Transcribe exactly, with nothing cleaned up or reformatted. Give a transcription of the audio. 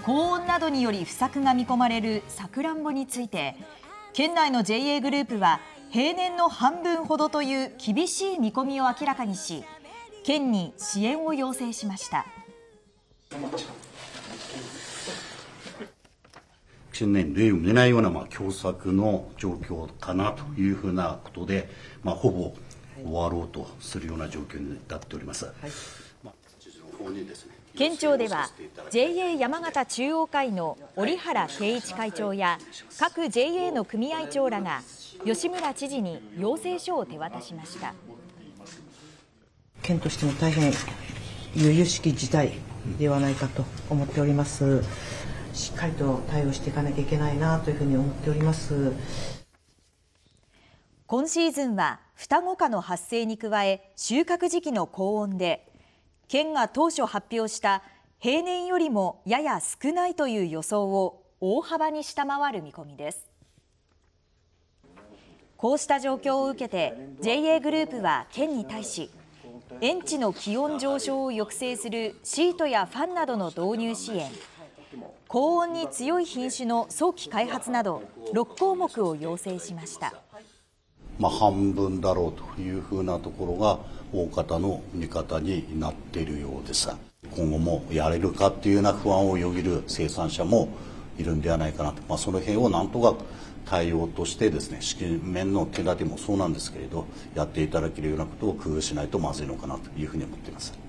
高温などにより不作が見込まれるさくらんぼについて、県内の ジェイエー グループは平年の半分ほどという厳しい見込みを明らかにし、県に支援を要請しました。 近年例を見ないようなまあ凶作の状況かなというふうなことで、まあ、ほぼ終わろうとするような状況になっております。はい、まあ、 県庁では ジェイエー 山形中央会の折原圭一会長や各 ジェイエー の組合長らが吉村知事に要請書を手渡しました。 県としても大変由々しき事態ではないかと思っております。しっかりと対応していかなきゃいけないなというふうに思っております。 今シーズンは双子化の発生に加え収穫時期の高温で、県が当初発表した平年よりもやや少ないという予想を大幅に下回る見込みです。こうした状況を受けて ジェイエー グループは県に対し、園地の気温上昇を抑制するシートやファンなどの導入支援、高温に強い品種の早期開発などろくこうもくを要請しました。 まあ、半分だろうというふうなところが大方の見方になっているようです。今後もやれるかっていうような不安をよぎる生産者もいるんではないかなと、まあ、その辺をなんとか対応としてですね、資金面の手立てもそうなんですけれど、やっていただけるようなことを工夫しないとまずいのかなというふうに思っています。